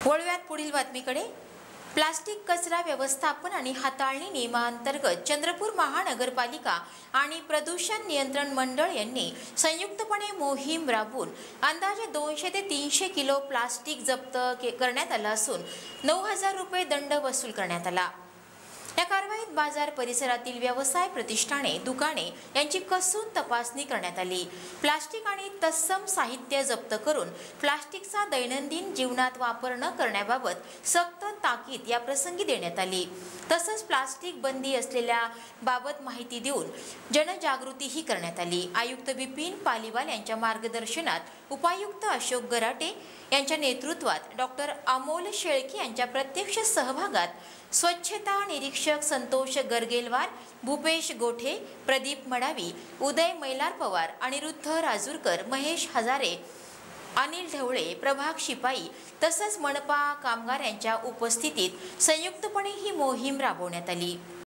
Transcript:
वळूयात पुढील बातमीकडे। प्लास्टिक कचरा व्यवस्थापन आणि हाताळणी नियमांतर्गत चंद्रपूर महानगरपालिका आणि प्रदूषण नियंत्रण मंडळ यांनी संयुक्तपणे मोहीम राबवून अंदाजे 200 ते 300 किलो प्लास्टिक जप्त करण्यात आला असून 9000 रुपये दंड वसूल करण्यात आला। या कारवाईत बाजार परिसरातील व्यवसाय प्रतिष्ठाने, दुकाने यांची कसून तपासणी करण्यात आली। प्लास्टिक आणि तत्सम साहित्य जप्त करून प्लास्टिकचा दैनंदिन जीवनात वापर न करण्याबाबत सक्त ताकीद या प्रसंगी देण्यात आली। तसंच प्लास्टिक बंदी असलेल्या बाबत माहिती देऊन जनजागृतीही करण्यात आली। आयुक्त बिपिन पालिवाल यांच्या मार्गदर्शनात उपायुक्त अशोक गराटे यांच्या नेतृत्वात डॉक्टर अमोल शेळके यांच्या प्रत्यक्ष सहभागात स्वच्छता निरीक्षक संतोष गरगेलवार, भूपेश गोठे, प्रदीप मडावी, उदय मैलार पवार, अनिरुद्ध राजूरकर, महेश हजारे, अनिल ढवळे, प्रभाग शिपाई तसंच मनपा कामगार यांच्या उपस्थितीत संयुक्तपणे ही मोहीम राबवण्यात आली।